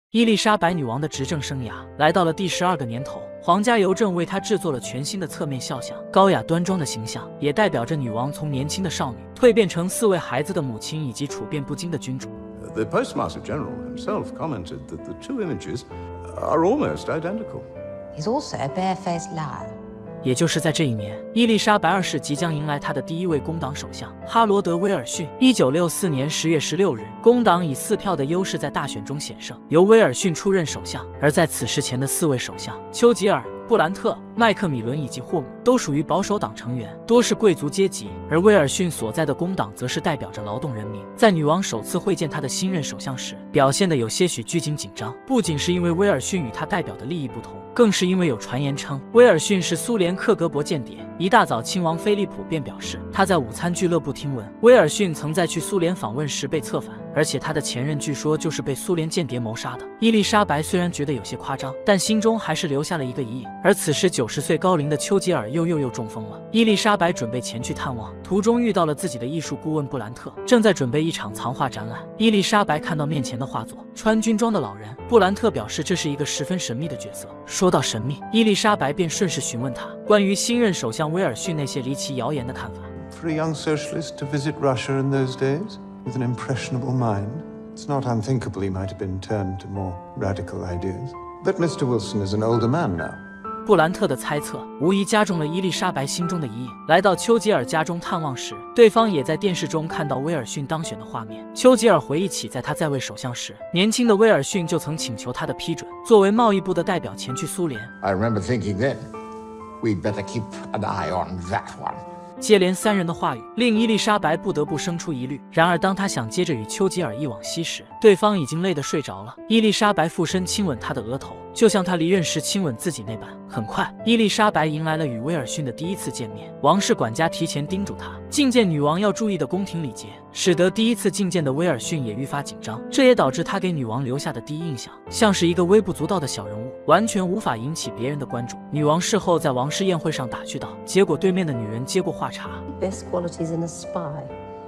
伊丽莎白女王的执政生涯来到了第12个年头，皇家邮政为她制作了全新的侧面肖像，高雅端庄的形象也代表着女王从年轻的少女蜕变成4位孩子的母亲以及处变不惊的君主。 The Postmaster General himself commented that the two images are almost identical. He's also a barefaced liar. 也就是在这一年，伊丽莎白2世即将迎来她的第1位工党首相哈罗德·威尔逊。1964年10月16日，工党以4票的优势在大选中险胜，由威尔逊出任首相。而在此事前的4位首相丘吉尔、布兰特、麦克米伦以及霍姆都属于保守党成员，多是贵族阶级，而威尔逊所在的工党则是代表着劳动人民。在女王首次会见他的新任首相时，表现得有些许拘谨紧张，不仅是因为威尔逊与他代表的利益不同，更是因为有传言称威尔逊是苏联克格勃间谍。一大早，亲王菲利普便表示他在午餐俱乐部听闻威尔逊曾在去苏联访问时被策反，而且他的前任据说就是被苏联间谍谋杀的。伊丽莎白虽然觉得有些夸张，但心中还是留下了一个疑影。而此时90岁高龄的丘吉尔又中风了，伊丽莎白准备前去探望，途中遇到了自己的艺术顾问布兰特，正在准备一场藏画展览。伊丽莎白看到面前的画作，穿军装的老人，布兰特表示这是一个十分神秘的角色。说到神秘，伊丽莎白便顺势询问他关于新任首相威尔逊那些离奇谣言的看法。 For a young socialist to visit Russia in those days with an impressionable mind, it's not unthinkable he might have been turned to more radical ideas. But Mr. Wilson is an older man now. 布兰特的猜测无疑加重了伊丽莎白心中的疑影。来到丘吉尔家中探望时，对方也在电视中看到威尔逊当选的画面。丘吉尔回忆起，在他在位首相时，年轻的威尔逊就曾请求他的批准，作为贸易部的代表前去苏联。 I remember thinking then, we'd better keep an eye on that one. 接连3人的话语令伊丽莎白不得不生出疑虑。然而，当她想接着与丘吉尔一往昔时，对方已经累得睡着了。伊丽莎白附身亲吻他的额头，就像他离任时亲吻自己那般。很快，伊丽莎白迎来了与威尔逊的第一次见面。王室管家提前叮嘱她，觐见女王要注意的宫廷礼节，使得第一次觐见的威尔逊也愈发紧张。这也导致他给女王留下的第一印象像是一个微不足道的小人物，完全无法引起别人的关注。女王事后在王室宴会上打趣道，结果对面的女人接过话茬。 Best qualities in a spy.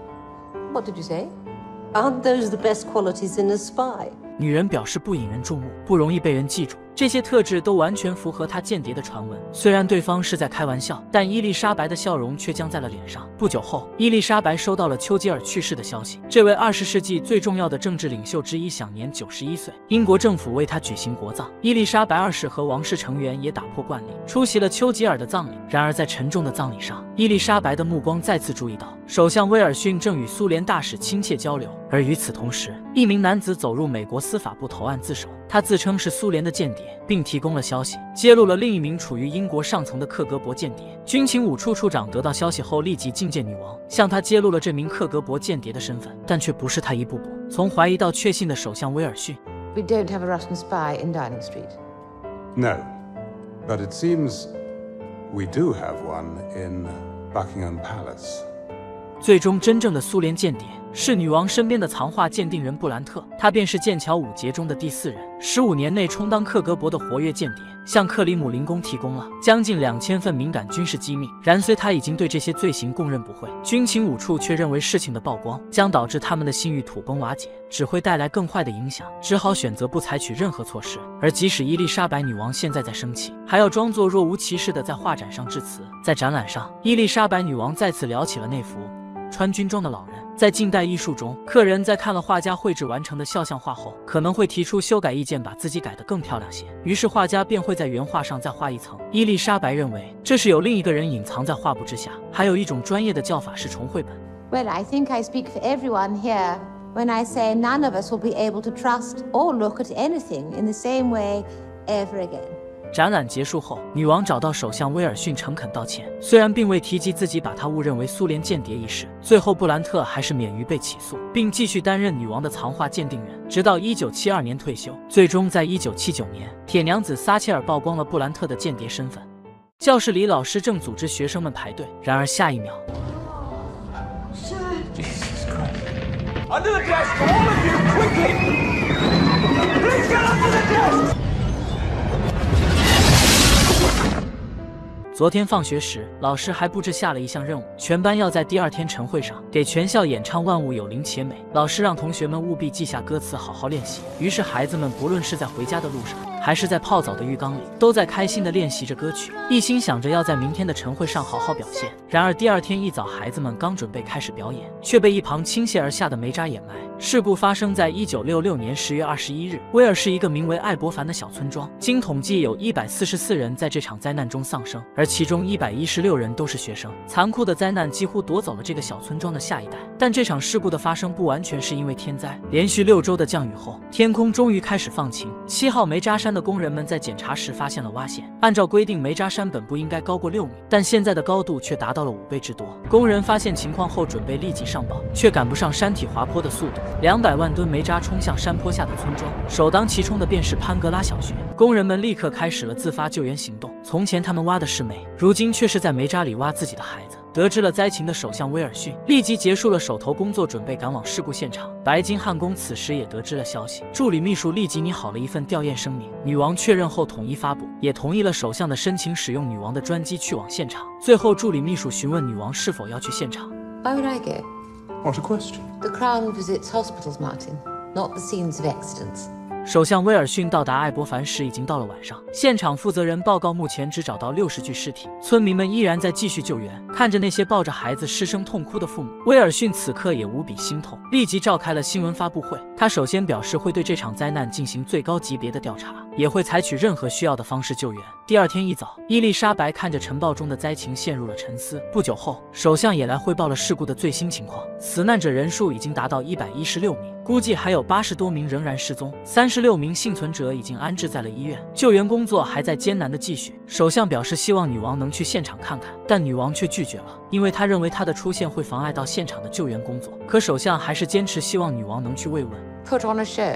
What did you say? Aren't those the best qualities in a spy? 女人表示不引人注目，不容易被人记住，这些特质都完全符合她间谍的传闻。虽然对方是在开玩笑，但伊丽莎白的笑容却僵在了脸上。不久后，伊丽莎白收到了丘吉尔去世的消息。这位20世纪最重要的政治领袖之一享年91岁，英国政府为他举行国葬。伊丽莎白2世和王室成员也打破惯例，出席了丘吉尔的葬礼。然而，在沉重的葬礼上，伊丽莎白的目光再次注意到，首相威尔逊正与苏联大使亲切交流。而与此同时，一名男子走入美国司法部投案自首，他自称是苏联的间谍，并提供了消息，揭露了另一名处于英国上层的克格勃间谍。军情五处处长得到消息后，立即觐见女王，向她揭露了这名克格勃间谍的身份，但却不是他一步步从怀疑到确信的首相威尔逊。 We don't have a Russian spy in Downing Street. No, but it seems we do have one in Buckingham Palace. 最终，真正的苏联间谍是女王身边的藏画鉴定人布兰特，他便是剑桥5杰中的第4人，15年内充当克格勃的活跃间谍，向克里姆林宫提供了将近2000份敏感军事机密。然虽他已经对这些罪行供认不讳，军情五处却认为事情的曝光将导致他们的信誉土崩瓦解，只会带来更坏的影响，只好选择不采取任何措施。而即使伊丽莎白女王现在在生气，还要装作若无其事地在画展上致辞。在展览上，伊丽莎白女王再次聊起了那幅穿军装的老人。在近代艺术中，客人在看了画家绘制完成的肖像画后，可能会提出修改意见，把自己改得更漂亮些。于是画家便会在原画上再画一层。伊丽莎白认为，这是有另一个人隐藏在画布之下。还有一种专业的叫法是重绘本。 Well, I think I speak for everyone here when I say none of us will be able to trust or look at anything in the same way ever again. 展览结束后，女王找到首相威尔逊诚恳道歉，虽然并未提及自己把他误认为苏联间谍一事。最后，布兰特还是免于被起诉，并继续担任女王的藏画鉴定人，直到1972年退休。最终，在1979年，铁娘子撒切尔曝光了布兰特的间谍身份。教室里，老师正组织学生们排队，然而下一秒， Jesus Christ. Under the desk, all of you, quickly! Please get under the desk! 昨天放学时，老师还布置下了一项任务，全班要在第2天晨会上给全校演唱《万物有灵且美》。老师让同学们务必记下歌词，好好练习。于是孩子们不论是在回家的路上，还是在泡澡的浴缸里，都在开心地练习着歌曲，一心想着要在明天的晨会上好好表现。然而第2天一早，孩子们刚准备开始表演，却被一旁倾泻而下的煤渣掩埋。事故发生在1966年10月21日，威尔是一个名为艾伯凡的小村庄。经统计，有144人在这场灾难中丧生，而其中116人都是学生。残酷的灾难几乎夺走了这个小村庄的下一代。但这场事故的发生不完全是因为天灾，连续6周的降雨后，天空终于开始放晴。7号煤渣山的工人们在检查时发现了洼陷。按照规定，煤渣山本不应该高过6米，但现在的高度却达到了5倍之多。工人发现情况后，准备立即上报，却赶不上山体滑坡的速度。200万吨煤渣冲向山坡下的村庄，首当其冲的便是潘格拉小学。工人们立刻开始了自发救援行动。从前他们挖的是煤，如今却是在煤渣里挖自己的孩子。得知了灾情的首相威尔逊立即结束了手头工作，准备赶往事故现场。白金汉宫此时也得知了消息，助理秘书立即拟好了一份吊唁声明。女王确认后统一发布，也同意了首相的申请，使用女王的专机去往现场。最后，助理秘书询问女王是否要去现场。 Why would I go? What a question. The Crown visits hospitals, Martin, not the scenes of accidents. 首相威尔逊到达艾伯凡时已经到了晚上，现场负责人报告，目前只找到60具尸体，村民们依然在继续救援。看着那些抱着孩子失声痛哭的父母，威尔逊此刻也无比心痛，立即召开了新闻发布会。他首先表示会对这场灾难进行最高级别的调查，也会采取任何需要的方式救援。第2天一早，伊丽莎白看着晨报中的灾情陷入了沉思。不久后，首相也来汇报了事故的最新情况，死难者人数已经达到116名。估计还有80多名仍然失踪，36名幸存者已经安置在了医院，救援工作还在艰难的继续。首相表示希望女王能去现场看看，但女王却拒绝了，因为她认为她的出现会妨碍到现场的救援工作。可首相还是坚持希望女王能去慰问。 Put on a show.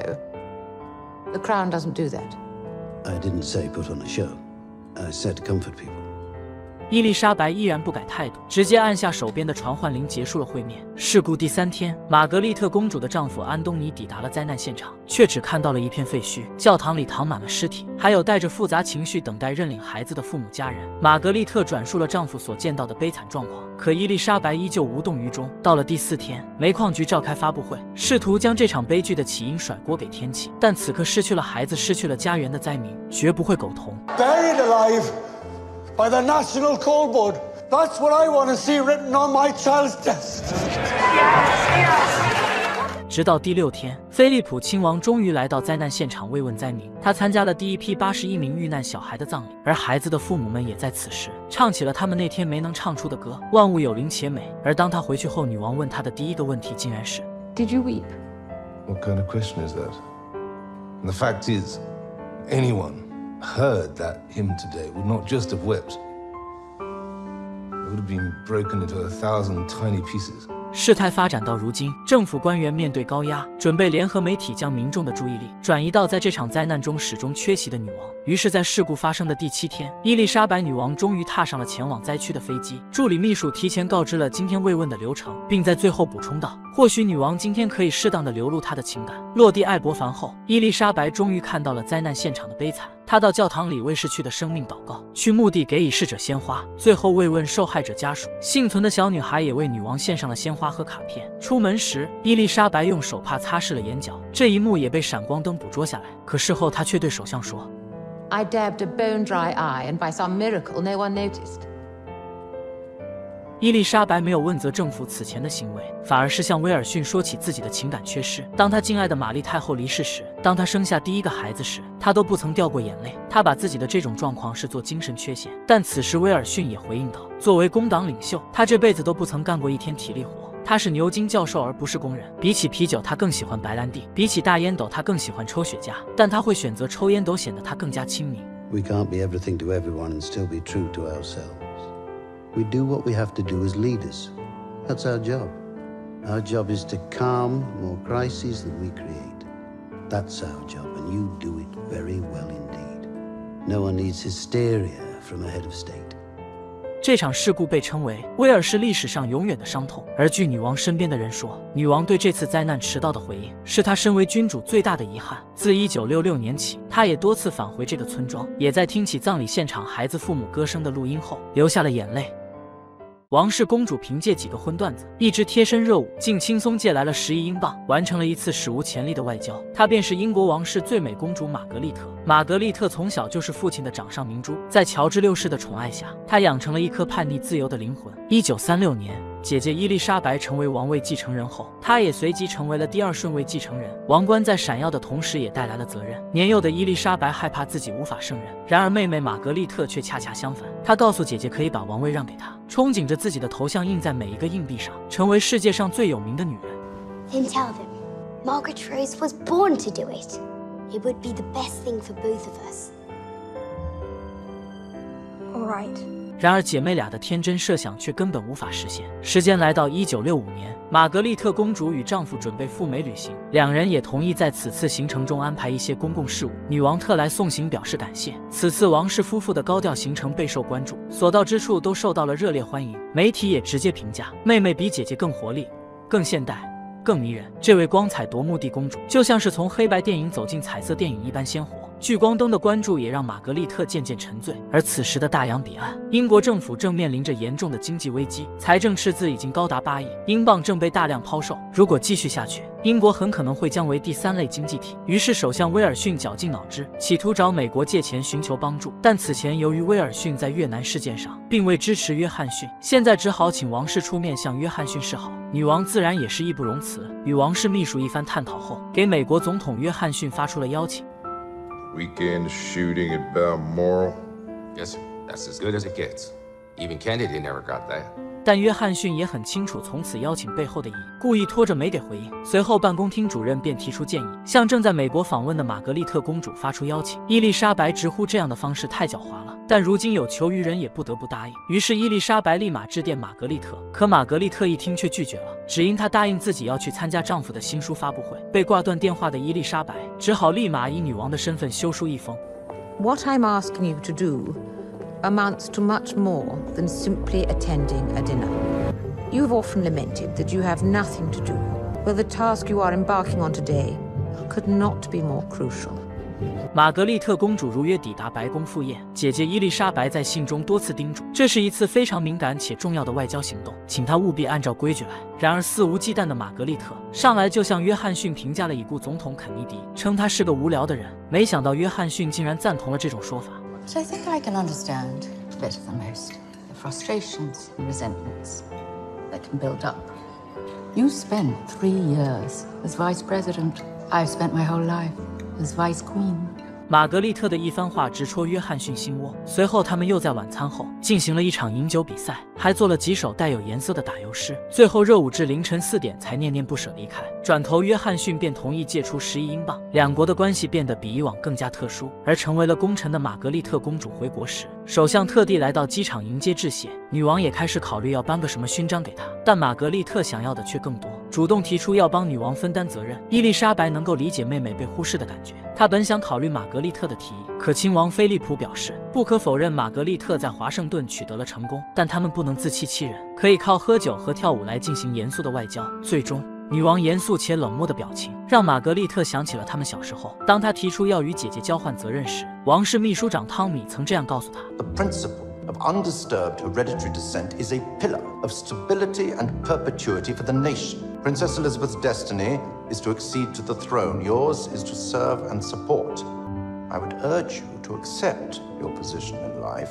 The Crown doesn't do that. I didn't say put on a show. I said comfort people. 伊丽莎白依然不改态度，直接按下手边的传唤铃，结束了会面。事故第3天，玛格丽特公主的丈夫安东尼抵达了灾难现场，却只看到了一片废墟，教堂里躺满了尸体，还有带着复杂情绪等待认领孩子的父母家人。玛格丽特转述了丈夫所见到的悲惨状况，可伊丽莎白依旧无动于衷。到了第4天，煤矿局召开发布会，试图将这场悲剧的起因甩锅给天气，但此刻失去了孩子、失去了家园的灾民绝不会苟同。 Buried alive by the National Coal Board. That's what I want to see written on my child's desk. 直到第6天，菲利普亲王终于来到灾难现场慰问灾民。他参加了第一批81名遇难小孩的葬礼，而孩子的父母们也在此时唱起了他们那天没能唱出的歌《万物有灵且美》。而当他回去后，女王问他的第一个问题竟然是 Did you weep? What kind of question is that? And the fact is, anyone heard that hymn today would not just have wept. It would have been broken into 1,000 tiny pieces. 事态发展到如今，政府官员面对高压，准备联合媒体将民众的注意力转移到在这场灾难中始终缺席的女王。于是，在事故发生的第7天，伊丽莎白女王终于踏上了前往灾区的飞机。助理秘书提前告知了今天慰问的流程，并在最后补充道：“或许女王今天可以适当的流露她的情感。”落地艾伯凡后，伊丽莎白终于看到了灾难现场的悲惨。她到教堂里为逝去的生命祷告，去墓地给已逝者鲜花，最后慰问受害者家属。幸存的小女孩也为女王献上了鲜花和卡片。出门时，伊丽莎白用手帕擦拭了眼角，这一幕也被闪光灯捕捉下来。可事后，她却对首相说 I dabbed a bone-dry eye, and by some miracle, no one noticed. 伊丽莎白没有问责政府此前的行为，反而是向威尔逊说起自己的情感缺失。当她敬爱的玛丽太后离世时，当她生下第一个孩子时，她都不曾掉过眼泪。她把自己的这种状况视作精神缺陷。但此时威尔逊也回应道，作为工党领袖，他这辈子都不曾干过一天体力活。他是牛津教授而不是工人。比起啤酒，他更喜欢白兰地；比起大烟斗，他更喜欢抽雪茄。但他会选择抽烟斗，显得他更加亲民。 We can't be everything to everyone and still be true to ourselves. We do what we have to do as leaders. That's our job. Our job is to calm more crises than we create. That's our job, and you do it very well indeed. No one needs hysteria from a head of state. 这场事故被称为威尔士历史上永远的伤痛。而据女王身边的人说，女王对这次灾难迟到的回应是她身为君主最大的遗憾。自1966年起，她也多次返回这个村庄，也在听起葬礼现场孩子父母歌声的录音后流下了眼泪。王室公主凭借几个荤段子，一支贴身热舞，竟轻松借来了10亿英镑，完成了一次史无前例的外交。她便是英国王室最美公主玛格丽特。玛格丽特从小就是父亲的掌上明珠，在乔治6世的宠爱下，她养成了一颗叛逆自由的灵魂。1936年，姐姐伊丽莎白成为王位继承人后，她也随即成为了第2顺位继承人。王冠在闪耀的同时，也带来了责任。年幼的伊丽莎白害怕自己无法胜任，然而妹妹玛格丽特却恰恰相反，她告诉姐姐可以把王位让给她，憧憬着自己的头像印在每一个硬币上，成为世界上最有名的女人。 Then tell them, Margaret Rose was born to do it. It would be the best thing for both of us. All right. 然而姐妹俩的天真设想却根本无法实现。时间来到1965年，玛格丽特公主与丈夫准备赴美旅行，两人也同意在此次行程中安排一些公共事务。女王特来送行表示感谢。此次王室夫妇的高调行程备受关注，所到之处都受到了热烈欢迎。媒体也直接评价妹妹比姐姐更活力、更现代、更迷人。这位光彩夺目的公主就像是从黑白电影走进彩色电影一般鲜活。聚光灯的关注也让玛格丽特渐渐沉醉。而此时的大洋彼岸，英国政府正面临着严重的经济危机，财政赤字已经高达8亿英镑，正被大量抛售。如果继续下去，英国很可能会降为第3类经济体。于是首相威尔逊绞尽脑汁，企图找美国借钱寻求帮助。但此前由于威尔逊在越南事件上并未支持约翰逊，现在只好请王室出面向约翰逊示好。女王自然也是义不容辞，与王室秘书一番探讨后，给美国总统约翰逊发出了邀请。 Weekend shooting at Balmoral? Yes, sir. That's as good as it gets. Even Kennedy never got that. 但约翰逊也很清楚从此邀请背后的意义，故意拖着没给回应。随后办公厅主任便提出建议，向正在美国访问的玛格丽特公主发出邀请。伊丽莎白直呼这样的方式太狡猾了，但如今有求于人，也不得不答应。于是伊丽莎白立马致电玛格丽特，可玛格丽特一听却拒绝了，只因她答应自己要去参加丈夫的新书发布会。被挂断电话的伊丽莎白只好立马以女王的身份修书一封。 What I'm asking you to do amounts to much more than simply attending a dinner. You've often lamented that you have nothing to do, but the task you are embarking on today could not be more crucial. 玛格丽特公主如约抵达白宫赴宴，姐姐伊丽莎白在信中多次叮嘱，这是一次非常敏感且重要的外交行动，请她务必按照规矩来。然而肆无忌惮的玛格丽特上来就向约翰逊评价了已故总统肯尼迪，称他是个无聊的人。没想到约翰逊竟然赞同了这种说法。 But I think I can understand better than most the frustrations and resentments that can build up. You spent 3 years as vice president. I've spent my whole life as vice queen. 玛格丽特的一番话直戳约翰逊心窝。随后他们又在晚餐后进行了一场饮酒比赛，还做了几首带有颜色的打油诗。最后热舞至凌晨4点才念念不舍离开。转头约翰逊便同意借出10亿英镑，两国的关系变得比以往更加特殊。而成为了功臣的玛格丽特公主回国时，首相特地来到机场迎接致谢。女王也开始考虑要颁个什么勋章给她，但玛格丽特想要的却更多，主动提出要帮女王分担责任。伊丽莎白能够理解妹妹被忽视的感觉，她本想考虑玛格丽特的提议，可亲王菲利普表示，不可否认玛格丽特在华盛顿取得了成功，但他们不能自欺欺人，可以靠喝酒和跳舞来进行严肃的外交。最终女王严肃且冷漠的表情让玛格丽特想起了他们小时候，当她提出要与姐姐交换责任时，王室秘书长汤米曾这样告诉她。 The principle of undisturbed hereditary descent is a pillar of stability and perpetuity for the nation. Princess Elizabeth's destiny is to accede to the throne. Yours is to serve and support. I would urge you to accept your position in life.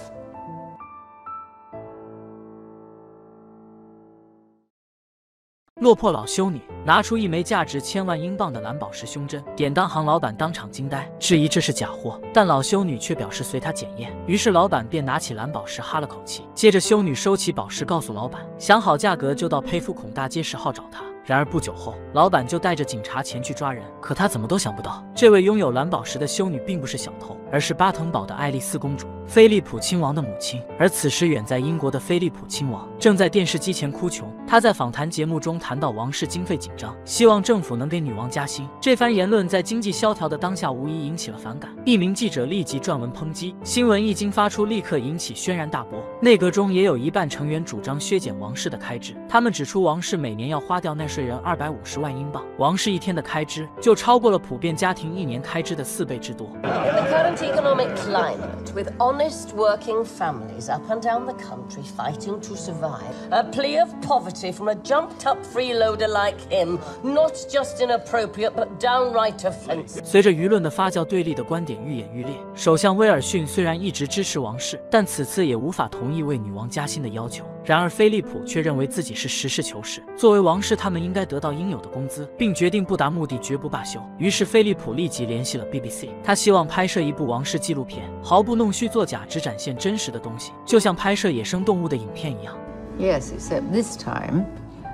落魄老修女拿出一枚价值1000万英镑的蓝宝石胸针，典当行老板当场惊呆，质疑这是假货，但老修女却表示随她检验。于是老板便拿起蓝宝石哈了口气，接着修女收起宝石，告诉老板想好价格就到佩夫孔大街10号找她。然而不久后，老板就带着警察前去抓人，可他怎么都想不到，这位拥有蓝宝石的修女并不是小偷， 而是巴腾堡的爱丽丝公主，菲利普亲王的母亲。而此时远在英国的菲利普亲王正在电视机前哭穷。他在访谈节目中谈到王室经费紧张，希望政府能给女王加薪。这番言论在经济萧条的当下无疑引起了反感。一名记者立即撰文抨击，新闻一经发出，立刻引起轩然大波。内阁中也有一半成员主张削减王室的开支，他们指出王室每年要花掉纳税人250万英镑，王室一天的开支就超过了普遍家庭一年开支的4倍之多。 In the current economic climate, with honest working families up and down the country fighting to survive, a plea of poverty from a jumped-up freeloader like him, not just inappropriate but downright offensive. 随着舆论的发酵，对立的观点愈演愈烈。首相威尔逊虽然一直支持王室，但此次也无法同意为女王加薪的要求。然而菲利普却认为自己是实事求是，作为王室，他们应该得到应有的工资，并决定不达目的绝不罢休。于是菲利普立即联系了 BBC， 他希望拍摄一部王室纪录片，毫不弄虚作假，只展现真实的东西，就像拍摄野生动物的影片一样。 Yes, except this time,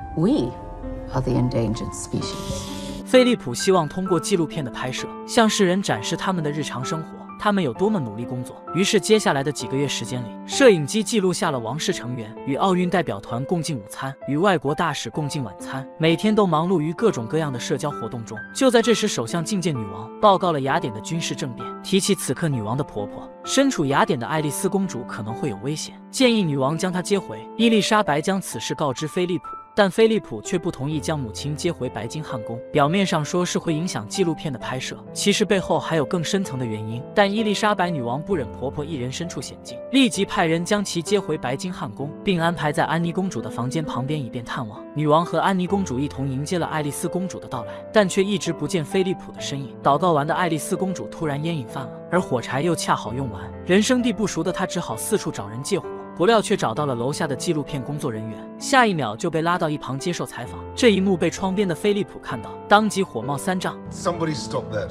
we are the endangered species. 菲利普希望通过纪录片的拍摄，向世人展示他们的日常生活，他们有多么努力工作。于是接下来的几个月时间里，摄影机记录下了王室成员与奥运代表团共进午餐，与外国大使共进晚餐，每天都忙碌于各种各样的社交活动中。就在这时，首相觐见女王，报告了雅典的军事政变，提起此刻女王的婆婆身处雅典的爱丽丝公主可能会有危险，建议女王将她接回。伊丽莎白将此事告知菲利普，但菲利普却不同意将母亲接回白金汉宫。表面上说是会影响纪录片的拍摄，其实背后还有更深层的原因。但伊丽莎白女王不忍婆婆一人身处险境，立即派人将其接回白金汉宫，并安排在安妮公主的房间旁边以便探望。女王和安妮公主一同迎接了爱丽丝公主的到来，但却一直不见菲利普的身影。祷告完的爱丽丝公主突然烟瘾犯了，而火柴又恰好用完，人生地不熟的她只好四处找人借火。不料却找到了楼下的纪录片工作人员，下一秒就被拉到一旁接受采访。这一幕被窗边的菲利普看到，当即火冒三丈。 Somebody stop that.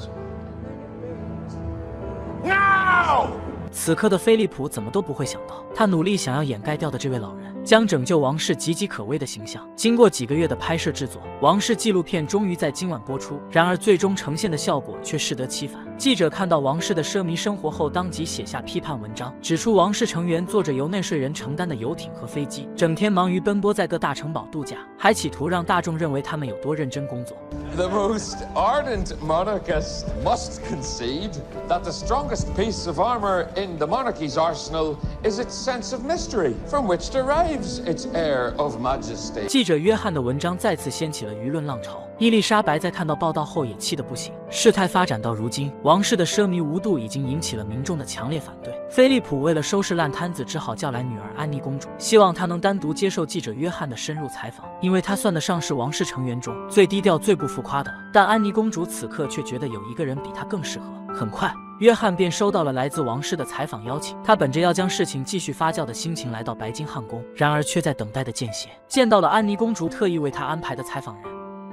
No! 此刻的菲利普怎么都不会想到，他努力想要掩盖掉的这位老人，将拯救王室岌岌可危的形象。经过几个月的拍摄制作，王室纪录片终于在今晚播出。然而最终呈现的效果却适得其反。记者看到王室的奢靡生活后，当即写下批判文章，指出王室成员坐着由纳税人承担的游艇和飞机，整天忙于奔波在各大城堡度假，还企图让大众认为他们有多认真工作。 The most ardent monarchist must concede that the strongest piece of armor in the monarchy's arsenal is its sense of mystery, from which derives its air of majesty. 记者约翰的文章再次掀起了舆论浪潮。伊丽莎白在看到报道后也气得不行。事态发展到如今，王室的奢靡无度已经引起了民众的强烈反对。菲利普为了收拾烂摊子，只好叫来女儿安妮公主，希望她能单独接受记者约翰的深入采访，因为她算得上是王室成员中最低调、最不浮夸的了。但安妮公主此刻却觉得有一个人比她更适合。很快，约翰便收到了来自王室的采访邀请。他本着要将事情继续发酵的心情来到白金汉宫，然而却在等待的间隙见到了安妮公主特意为他安排的采访人。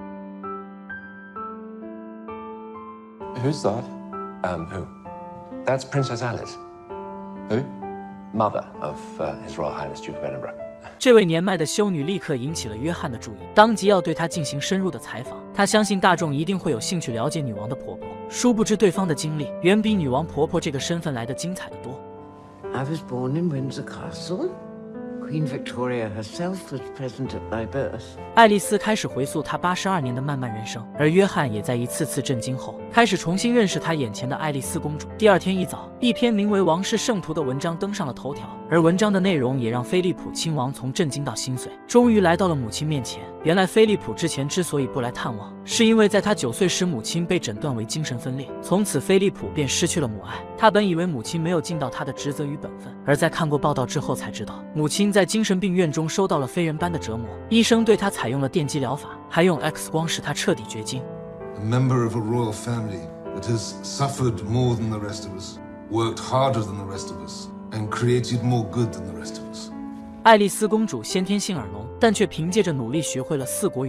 Who's that? Who? That's Princess Alice. Who? Mother of His Royal Highness Duke of Edinburgh. 这位年迈的修女立刻引起了约翰的注意，当即要对她进行深入的采访。她相信大众一定会有兴趣了解女王的婆婆，殊不知对方的经历远比女王婆婆这个身份来得精彩得多。 I was born in Windsor Castle. Queen Victoria herself was present at my birth. 爱丽丝开始回溯她82年的漫漫人生，而约翰也在一次次震惊后，开始重新认识她眼前的爱丽丝公主。第二天一早，一篇名为《王室圣徒》的文章登上了头条，而文章的内容也让菲利普亲王从震惊到心碎，终于来到了母亲面前。原来菲利普之前之所以不来探望，是因为在他9岁时母亲被诊断为精神分裂，从此菲利普便失去了母爱。他本以为母亲没有尽到他的职责与本分，而在看过报道之后才知道，母亲在精神病院中受到了非人般的折磨，医生对她采用了电击疗法，还用 X 光使她彻底绝经。 A member of a royal family that has suffered more than the rest of us, worked harder than the rest of us, and created more good than the rest of us. 爱丽丝公主先天性耳聋，但却凭借着努力学会了4国语言，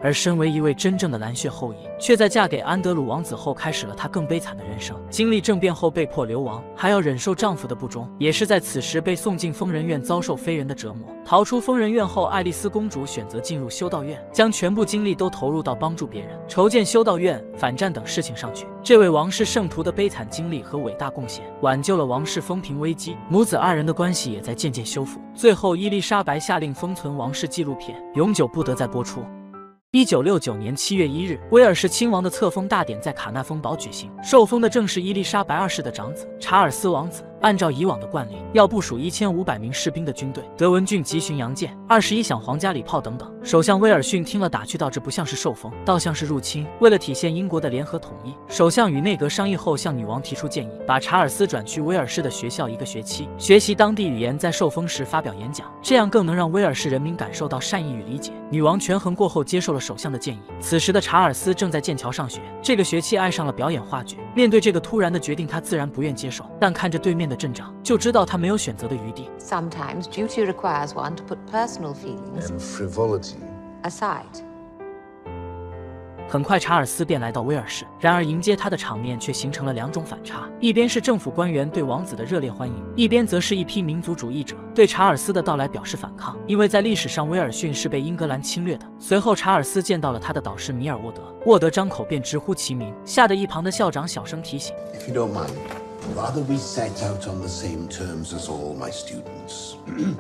而身为一位真正的蓝血后裔，却在嫁给安德鲁王子后开始了她更悲惨的人生。经历政变后被迫流亡，还要忍受丈夫的不忠，也是在此时被送进疯人院，遭受非人的折磨。逃出疯人院后，爱丽丝公主选择进入修道院，将全部精力都投入到帮助别人、筹建修道院、反战等事情上去。这位王室圣徒的悲惨经历和伟大贡献，挽救了王室风平危机，母子二人的关系也在渐渐修复。最后，伊丽莎白下令封存王室纪录片，永久不得再播出。1969年7月1日，威尔士亲王的册封大典在卡纳封堡举行，受封的正是伊丽莎白2世的长子查尔斯王子。按照以往的惯例，要部署1500名士兵的军队，德文郡级巡洋舰、21响皇家礼炮等等。首相威尔逊听了打趣道：“这不像是受封，倒像是入侵。”为了体现英国的联合统一，首相与内阁商议后，向女王提出建议，把查尔斯转去威尔士的学校1个学期，学习当地语言，在受封时发表演讲，这样更能让威尔士人民感受到善意与理解。女王权衡过后，接受了首相的建议。此时的查尔斯正在剑桥上学，这个学期爱上了表演话剧。面对这个突然的决定，他自然不愿接受，但看着对面的阵仗，就知道他没有选择的余地。 Sometimes duty requires one to put personal feelings And frivolity aside. 很快，查尔斯便来到威尔士，然而迎接他的场面却形成了2种反差：一边是政府官员对王子的热烈欢迎，一边则是一批民族主义者对查尔斯的到来表示反抗。因为在历史上，威尔逊是被英格兰侵略的。随后，查尔斯见到了他的导师米尔沃德，沃德张口便直呼其名，吓得一旁的校长小声提醒 If you don't mind, rather we set out on the same terms as all my students.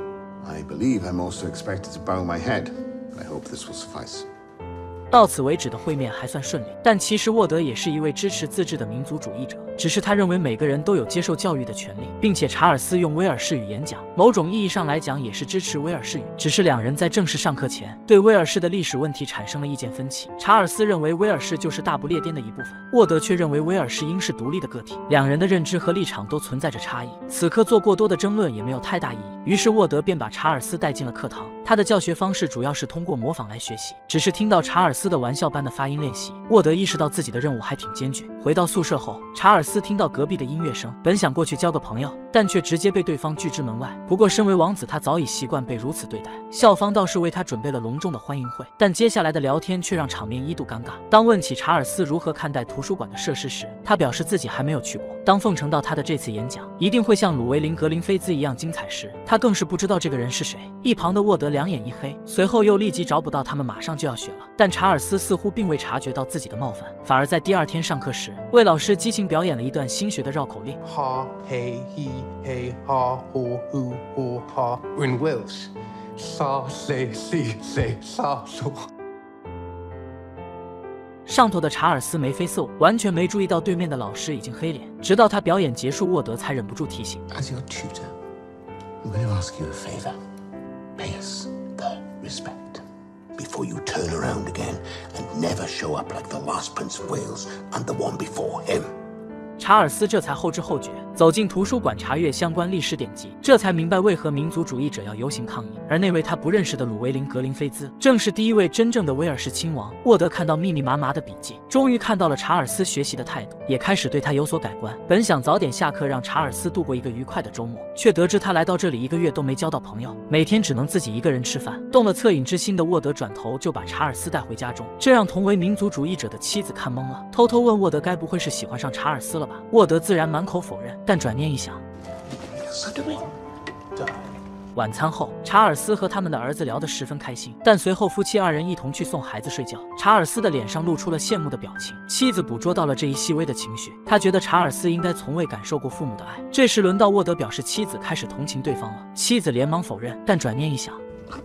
I believe I'm also expected to bow my head. I hope this will suffice. 到此为止的会面还算顺利，但其实沃德也是一位支持自治的民族主义者，只是他认为每个人都有接受教育的权利，并且查尔斯用威尔士语演讲，某种意义上来讲也是支持威尔士语。只是两人在正式上课前，对威尔士的历史问题产生了意见分歧。查尔斯认为威尔士就是大不列颠的一部分，沃德却认为威尔士应是独立的个体，两人的认知和立场都存在着差异。此刻做过多的争论也没有太大意义，于是沃德便把查尔斯带进了课堂。他的教学方式主要是通过模仿来学习，只是听到查尔斯的玩笑般的发音练习，沃德意识到自己的任务还挺艰巨。回到宿舍后，查尔斯听到隔壁的音乐声，本想过去交个朋友，但却直接被对方拒之门外。不过身为王子，他早已习惯被如此对待，校方倒是为他准备了隆重的欢迎会，但接下来的聊天却让场面一度尴尬。当问起查尔斯如何看待图书馆的设施时，他表示自己还没有去过。当奉承到他的这次演讲一定会像鲁维林格林菲兹一样精彩时，他更是不知道这个人是谁。一旁的沃德两眼一黑，随后又立即找补到他们马上就要学了，但查尔斯似乎并未察觉到自己的冒犯，反而在第二天上课时为老师激情表演了一段新学的绕口令。 Ha, hey, he, hey, ha, ho, hu, ho, ha. In Welsh, sa, se, si, se, sa, so. 上头的查尔斯眉飞色舞，完全没注意到对面的老师已经黑脸，直到他表演结束，沃德才忍不住提醒 As your tutor, I'm going to ask you a favor. Pay us the respect before you turn around again and never show up like the last Prince of Wales and the one before him. 查尔斯这才后知后觉，走进图书馆查阅相关历史典籍，这才明白为何民族主义者要游行抗议。而那位他不认识的鲁维林格林菲兹，正是第一位真正的威尔士亲王。沃德看到密密麻麻的笔记，终于看到了查尔斯学习的态度，也开始对他有所改观。本想早点下课让查尔斯度过一个愉快的周末，却得知他来到这里1个月都没交到朋友，每天只能自己一个人吃饭。动了恻隐之心的沃德转头就把查尔斯带回家中，这让同为民族主义者的妻子看懵了，偷偷问沃德该不会是喜欢上查尔斯了吧？沃德自然满口否认，但转念一想，晚餐后，查尔斯和他们的儿子聊得十分开心，但随后夫妻2人一同去送孩子睡觉。查尔斯的脸上露出了羡慕的表情，妻子捕捉到了这一细微的情绪，他觉得查尔斯应该从未感受过父母的爱。这时轮到沃德表示妻子开始同情对方了，妻子连忙否认，但转念一想，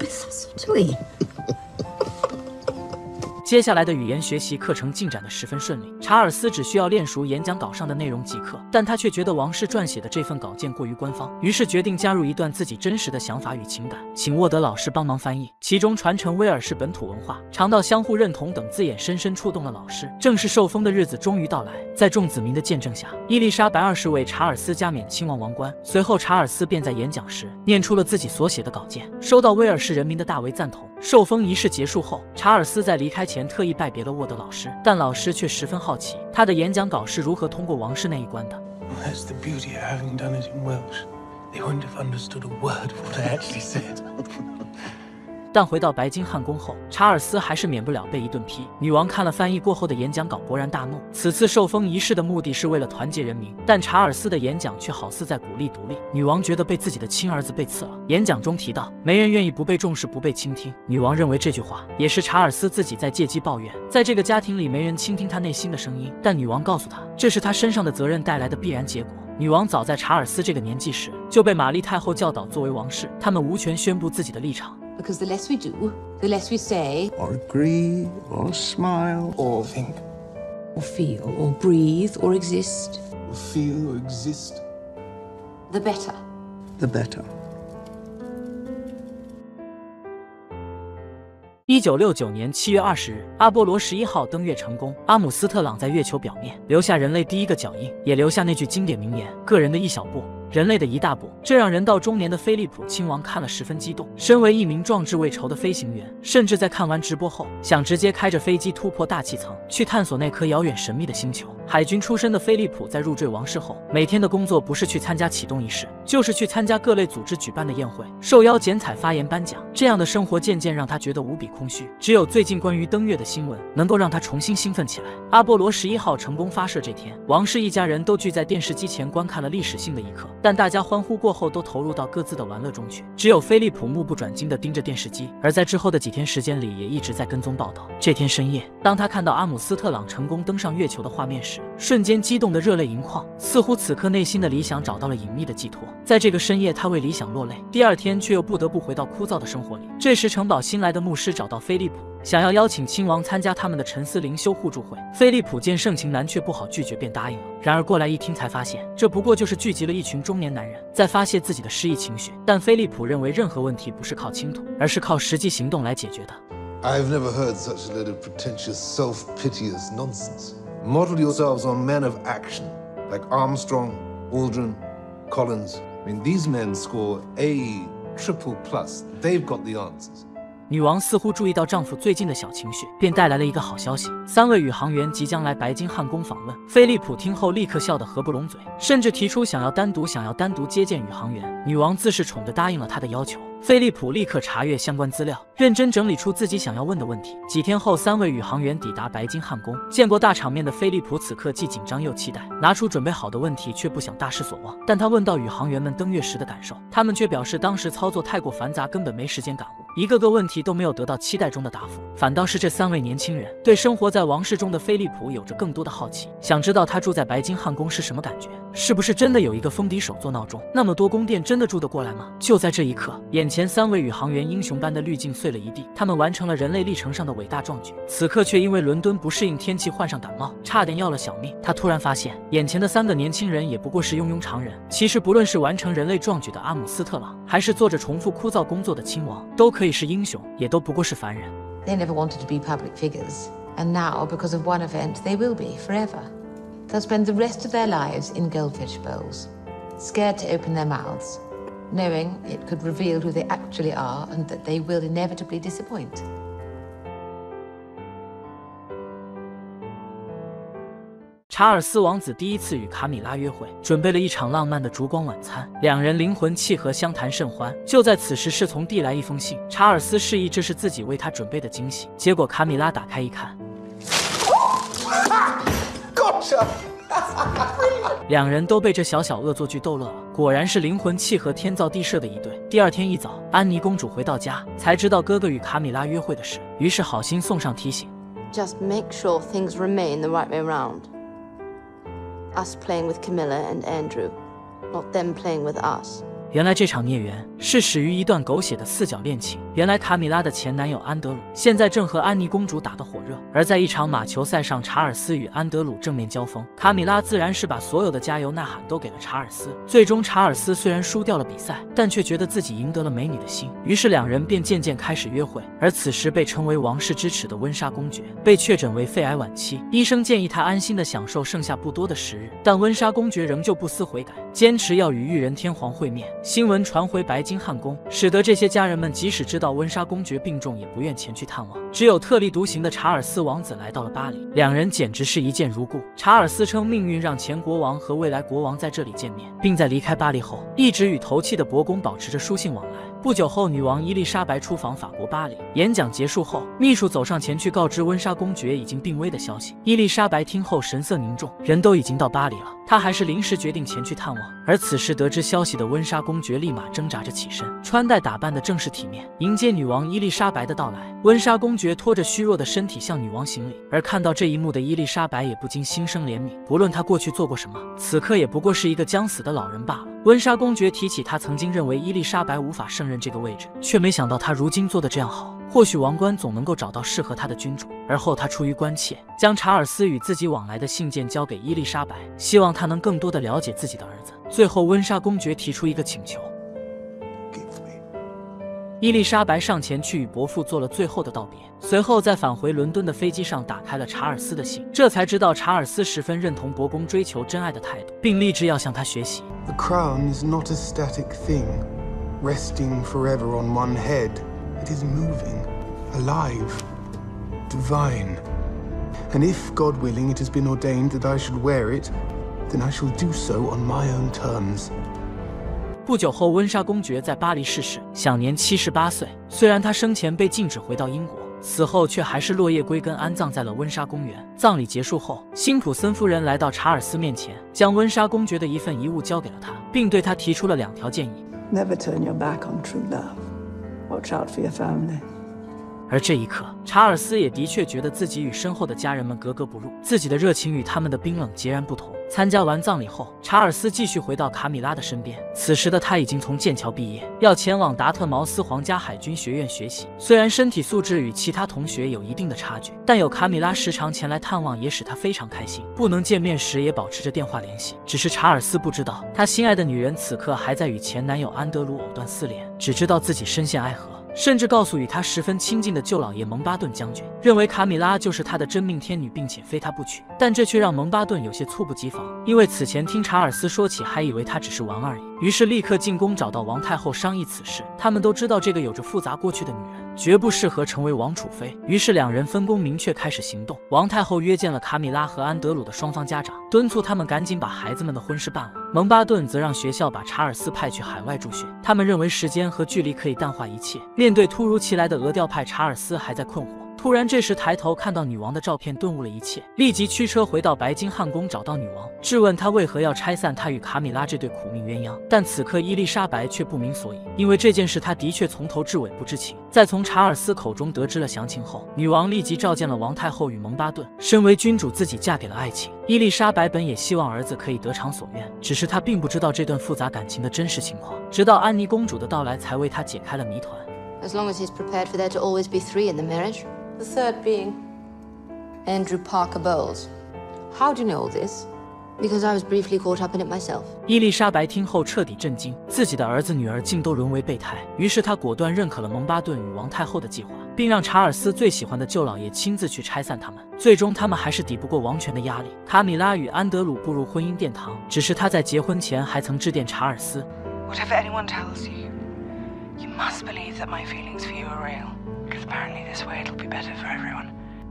接下来的语言学习课程进展得十分顺利，查尔斯只需要练熟演讲稿上的内容即可，但他却觉得王室撰写的这份稿件过于官方，于是决定加入一段自己真实的想法与情感，请沃德老师帮忙翻译，其中传承威尔士本土文化、尝到相互认同等字眼深深触动了老师。正式受封的日子终于到来，在众子民的见证下，伊丽莎白2世为查尔斯加冕亲王王冠，随后查尔斯便在演讲时念出了自己所写的稿件，收到威尔士人民的大为赞同。受封仪式结束后，查尔斯在离开前特意拜别了沃德老师，但老师却十分好奇他的演讲稿是如何通过王室那一关的。 That's the beauty of having done it in Welsh. They wouldn't have understood a word of what I actually said. 但回到白金汉宫后，查尔斯还是免不了被一顿批。女王看了翻译过后的演讲稿，勃然大怒。此次受封仪式的目的是为了团结人民，但查尔斯的演讲却好似在鼓励独立。女王觉得被自己的亲儿子背刺了。演讲中提到，没人愿意不被重视、不被倾听。女王认为这句话也是查尔斯自己在借机抱怨，在这个家庭里没人倾听他内心的声音。但女王告诉他，这是他身上的责任带来的必然结果。女王早在查尔斯这个年纪时就被玛丽太后教导，作为王室，他们无权宣布自己的立场。 Because the less we do, the less we say, Or agree, or smile, or think, or feel, or breathe, or exist, or feel, or exist, the better. the better. 1969年7月20日，阿波罗11号登月成功。阿姆斯特朗在月球表面留下人类第一个脚印，也留下那句经典名言：个人的一小步，人类的一大步。这让人到中年的菲利普亲王看了十分激动。身为一名壮志未酬的飞行员，甚至在看完直播后，想直接开着飞机突破大气层，去探索那颗遥远神秘的星球。海军出身的菲利普在入赘王室后，每天的工作不是去参加启动仪式，就是去参加各类组织举办的宴会，受邀剪彩、发言、颁奖。这样的生活渐渐让他觉得无比空虚。只有最近关于登月的新闻能够让他重新兴奋起来。阿波罗11号成功发射这天，王室一家人都聚在电视机前观看了历史性的一刻，但大家欢呼过后都投入到各自的玩乐中去，只有菲利普目不转睛地盯着电视机。而在之后的几天时间里，也一直在跟踪报道。这天深夜，当他看到阿姆斯特朗成功登上月球的画面时，瞬间激动得热泪盈眶，似乎此刻内心的理想找到了隐秘的寄托。在这个深夜，他为理想落泪，第二天却又不得不回到枯燥的生活里。这时，城堡新来的牧师找到菲利普，想要邀请亲王参加他们的沉思灵修互助会。菲利普见盛情难却不好拒绝，便答应了。然而过来一听才发现，这不过就是聚集了一群中年男人在发泄自己的失意情绪。但菲利普认为任何问题不是靠倾吐，而是靠实际行动来解决的。 I've never heard such a load of pretentious, self-piteous nonsense. Model yourselves on men of action, like Armstrong, Aldrin, Collins. I mean, these men score A triple plus. They've got the answers. 女王似乎注意到丈夫最近的小情绪，便带来了一个好消息：3位宇航员即将来白金汉宫访问。菲利普听后立刻笑得合不拢嘴，甚至提出想要单独接见宇航员。女王自是宠地答应了他的要求。菲利普立刻查阅相关资料，认真整理出自己想要问的问题。几天后，3位宇航员抵达白金汉宫。见过大场面的菲利普此刻既紧张又期待，拿出准备好的问题，却不想大失所望。但他问到宇航员们登月时的感受，他们却表示当时操作太过繁杂，根本没时间感悟，一个个问题都没有得到期待中的答复。反倒是这3位年轻人对生活在王室中的菲利普有着更多的好奇，想知道他住在白金汉宫是什么感觉，是不是真的有一个风笛手做闹钟？那么多宫殿真的住得过来吗？就在这一刻，眼前3位宇航员英雄般的滤镜碎了一地，他们完成了人类历程上的伟大壮举，此刻却因为伦敦不适应天气患上感冒，差点要了小命。他突然发现，眼前的3个年轻人也不过是庸庸常人。其实不论是完成人类壮举的阿姆斯特朗，还是做着重复枯燥工作的亲王，都可以是英雄，也都不过是凡人。 They never wanted to be public figures, and now, because of one event, they will be forever. They'll spend the rest of their lives in goldfish bowls, scared to open their mouths, knowing it could reveal who they actually are and that they will inevitably disappoint. 查尔斯王子第一次与卡米拉约会，准备了一场浪漫的烛光晚餐，两人灵魂契合，相谈甚欢。就在此时，侍从递来一封信，查尔斯示意这是自己为他准备的惊喜。结果卡米拉打开一看， Gotcha! 两人都被这小小恶作剧逗乐了，果然是灵魂契合、天造地设的一对。第二天一早，安妮公主回到家，才知道哥哥与卡米拉约会的事，于是好心送上提醒 ：Just make sure things remain the right way round. Us playing with Camilla and Andrew, not them playing with us. 原来这场孽缘是始于一段狗血的4角恋情。原来卡米拉的前男友安德鲁现在正和安妮公主打得火热，而在一场马球赛上，查尔斯与安德鲁正面交锋，卡米拉自然是把所有的加油呐喊都给了查尔斯。最终查尔斯虽然输掉了比赛，但却觉得自己赢得了美女的心，于是两人便渐渐开始约会。而此时被称为王室之耻的温莎公爵被确诊为肺癌晚期，医生建议她安心的享受剩下不多的时日，但温莎公爵仍旧不思悔改，坚持要与裕仁天皇会面。新闻传回白金汉宫，使得这些家人们即使知道温莎公爵病重，也不愿前去探望。只有特立独行的查尔斯王子来到了巴黎，两人简直是一见如故。查尔斯称命运让前国王和未来国王在这里见面，并在离开巴黎后，一直与投契的伯公保持着书信往来。 不久后，女王伊丽莎白出访法国巴黎，演讲结束后，秘书走上前去告知温莎公爵已经病危的消息。伊丽莎白听后神色凝重，人都已经到巴黎了，她还是临时决定前去探望。而此时得知消息的温莎公爵立马挣扎着起身，穿戴打扮的正式体面，迎接女王伊丽莎白的到来。温莎公爵拖着虚弱的身体向女王行礼，而看到这一幕的伊丽莎白也不禁心生怜悯。不论她过去做过什么，此刻也不过是一个将死的老人罢了。温莎公爵提起他曾经认为伊丽莎白无法胜任这个位置，却没想到她如今做得这样好。或许王冠总能够找到适合他的君主。而后他出于关切，将查尔斯与自己往来的信件交给伊丽莎白，希望他能更多的了解自己的儿子。最后温莎公爵提出一个请求，伊丽莎白上前去与伯父做了最后的道别，随后在返回伦敦的飞机上打开了查尔斯的信，这才知道查尔斯十分认同伯公追求真爱的态度，并立志要向他学习。 The crown is not a static thing, resting forever on one head. It is moving, alive, divine. And if, God willing, it has been ordained that I should wear it, then I shall do so on my own terms. 不久后，温莎公爵在巴黎逝世，享年78岁。虽然他生前被禁止回到英国，死后却还是落叶归根，安葬在了温莎公园。葬礼结束后，辛普森夫人来到查尔斯面前，将温莎公爵的一份遗物交给了他，并对他提出了2条建议。 Never turn your back on true love. Watch out for your family. 而这一刻，查尔斯也的确觉得自己与身后的家人们格格不入，自己的热情与他们的冰冷截然不同。参加完葬礼后，查尔斯继续回到卡米拉的身边。此时的他已经从剑桥毕业，要前往达特茅斯皇家海军学院学习。虽然身体素质与其他同学有一定的差距，但有卡米拉时常前来探望，也使他非常开心。不能见面时，也保持着电话联系。只是查尔斯不知道，他心爱的女人此刻还在与前男友安德鲁藕断丝连，只知道自己深陷爱河。 甚至告诉与他十分亲近的旧老爷蒙巴顿将军，认为卡米拉就是他的真命天女，并且非他不娶。但这却让蒙巴顿有些猝不及防，因为此前听查尔斯说起，还以为他只是玩而已。于是立刻进宫找到王太后商议此事。他们都知道这个有着复杂过去的女人绝不适合成为王储妃，于是2人分工明确，开始行动。王太后约见了卡米拉和安德鲁的双方家长，敦促他们赶紧把孩子们的婚事办了。蒙巴顿则让学校把查尔斯派去海外助学，他们认为时间和距离可以淡化一切。面对突如其来的俄调派，查尔斯还在困惑。 突然，这时抬头看到女王的照片，顿悟了一切，立即驱车回到白金汉宫，找到女王，质问她为何要拆散他与卡米拉这对苦命鸳鸯。但此刻伊丽莎白却不明所以，因为这件事她的确从头至尾不知情。在从查尔斯口中得知了详情后，女王立即召见了王太后与蒙巴顿。身为君主，自己嫁给了爱情，伊丽莎白本也希望儿子可以得偿所愿，只是她并不知道这段复杂感情的真实情况。直到安妮公主的到来，才为她解开了谜团。 As long as he's prepared for there to always be 3 in the marriage. The third being Andrew Parker Bowles. How do you know all this? Because I was briefly caught up in it myself. 伊丽莎白听后彻底震惊，自己的儿子女儿竟都沦为备胎。于是她果断认可了蒙巴顿与王太后的计划，并让查尔斯最喜欢的舅老爷亲自去拆散他们。最终，他们还是抵不过王权的压力。卡米拉与安德鲁步入婚姻殿堂，只是他在结婚前还曾致电查尔斯。 Whatever anyone tells you, you must believe that my feelings for you are real. Because apparently this way it'll be better for everyone.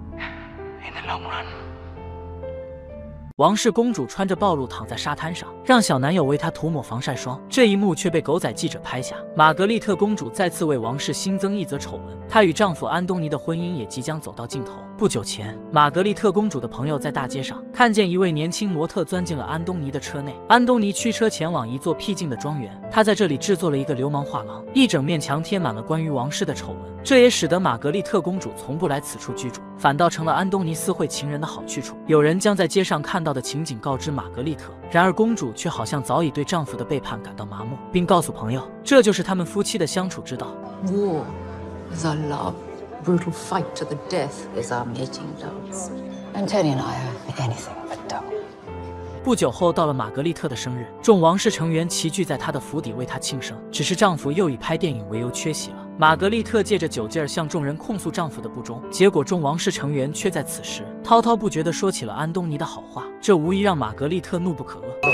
In the long run. 王氏公主穿着暴露躺在沙滩上，让小男友为她涂抹防晒霜。这一幕却被狗仔记者拍下。玛格丽特公主再次为王室新增一则丑闻，她与丈夫安东尼的婚姻也即将走到尽头。不久前，玛格丽特公主的朋友在大街上看见一位年轻模特钻进了安东尼的车内。安东尼驱车前往一座僻静的庄园，他在这里制作了一个流氓画廊，一整面墙贴满了关于王室的丑闻。这也使得玛格丽特公主从不来此处居住，反倒成了安东尼私会情人的好去处。有人将在街上看到的情景告知玛格丽特，然而公主却好像早已对丈夫的背叛感到麻木，并告诉朋友，这就是他们夫妻的相处之道。 War is our love. Brutal fight to the death is our mating dance. And Tony and I are anything but dumb. 不久后，到了玛格丽特的生日，众王室成员齐聚在她的府邸为她庆生。只是丈夫又以拍电影为由缺席了。玛格丽特借着酒劲儿向众人控诉丈夫的不忠，结果众王室成员却在此时滔滔不绝地说起了安东尼的好话，这无疑让玛格丽特怒不可遏。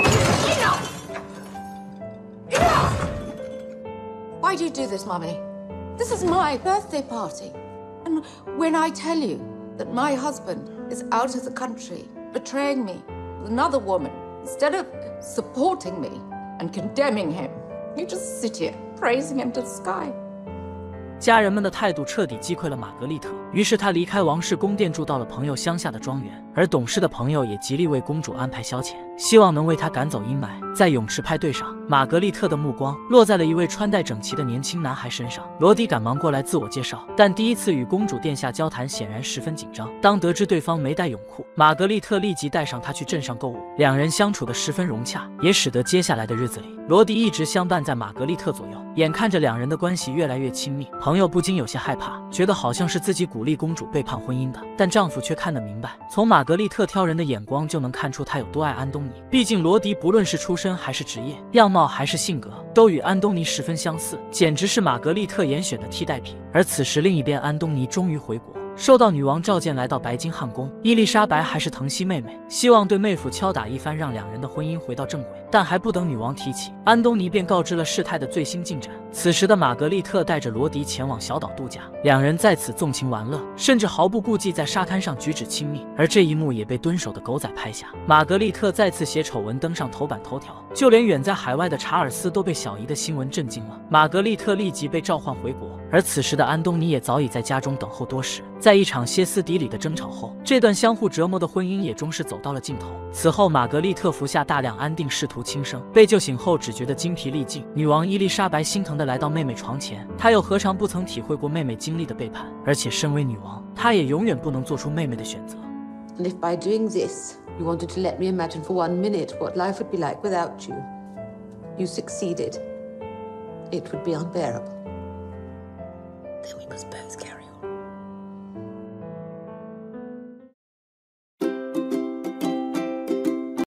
Why do you do this, Mummy? This is my birthday party. And when I tell you that my husband is out of the country, betraying me with another woman, instead of supporting me and condemning him, you just sit here praising him to the sky. 家人们的态度彻底击溃了玛格丽特，于是她离开王室宫殿，住到了朋友乡下的庄园。而懂事的朋友也极力为公主安排消遣，希望能为她赶走阴霾。在泳池派对上，玛格丽特的目光落在了一位穿戴整齐的年轻男孩身上。罗迪赶忙过来自我介绍，但第一次与公主殿下交谈，显然十分紧张。当得知对方没带泳裤，玛格丽特立即带上他去镇上购物。两人相处得十分融洽，也使得接下来的日子里，罗迪一直相伴在玛格丽特左右。眼看着两人的关系越来越亲密，朋友不禁有些害怕，觉得好像是自己鼓励公主背叛婚姻的。但丈夫却看得明白，从玛格丽特挑人的眼光就能看出她有多爱安东尼。毕竟罗迪不论是出身还是职业，样貌还是性格，都与安东尼十分相似，简直是玛格丽特严选的替代品。而此时另一边，安东尼终于回国，受到女王召见来到白金汉宫。伊丽莎白还是疼惜妹妹，希望对妹夫敲打一番，让两人的婚姻回到正轨。但还不等女王提起，安东尼便告知了事态的最新进展。此时的玛格丽特带着罗迪前往小岛度假，两人在此纵情玩乐，甚至毫不顾忌在沙滩上举止亲密。而这一幕也被蹲守的狗仔拍下。玛格丽特再次写丑闻登上头版头条，就连远在海外的查尔斯都被小姨的新闻震惊了。玛格丽特立即被召唤回国，而此时的安东尼也早已在家中等候多时。在一场歇斯底里的争吵后，这段相互折磨的婚姻也终是走到了尽头。此后，玛格丽特服下大量安定，试图轻生。被救醒后，只觉得精疲力尽。女王伊丽莎白心疼地来到妹妹床前，她又何尝不曾体会过妹妹经历的背叛？而且身为女王，她也永远不能做出妹妹的选择。 And if by doing this, you wanted to let me imagine for 1 minute what life would be like without you, you succeeded. It would be unbearable. Then we must both carry